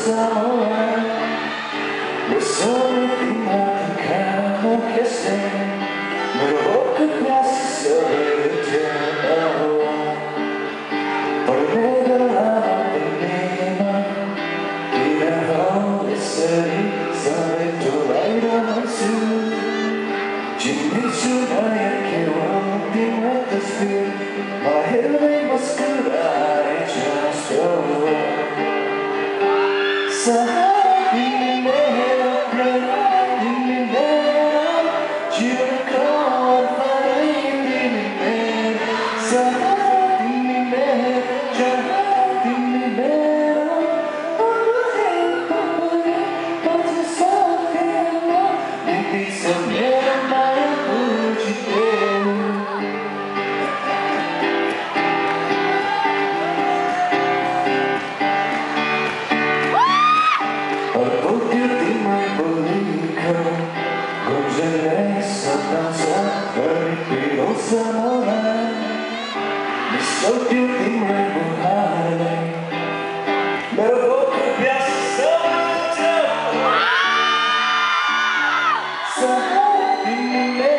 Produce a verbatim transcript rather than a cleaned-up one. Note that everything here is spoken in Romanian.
someone. Le sole dimenticano che sei, me lo bocca piace sobre il cielo. Poi vedo la pandemia, in a hole esseri, sabe tu laida su. Ci misuraia che ultima te spir, ma ele mascherare just over. Dimmi meno, dimmi meno, giuro farei dimmi meno, dimmi meno, dimmi meno, poi soffiano, mi bisognerà mai fuggire. Oddio di mai bollico, con genessa danza, per il Lhosar Milan. Mi sodio di mai buhare, me lo bocca piace solo. Dimmi me.